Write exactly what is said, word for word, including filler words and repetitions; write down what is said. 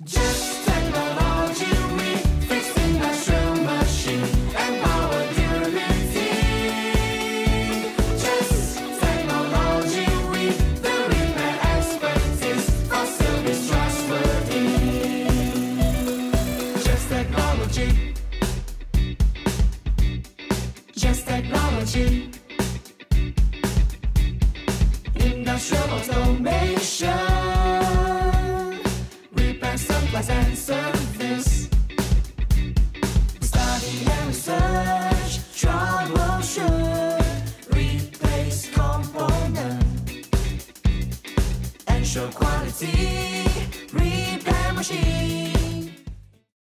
Just technology, we fix industrial machine and power durability. Just technology, we the repair expertise for service trustworthy. Just technology. Just technology. Industrial automation. Supplies and service. Study and research, troubleshoot, replace component, ensure quality, repair machine.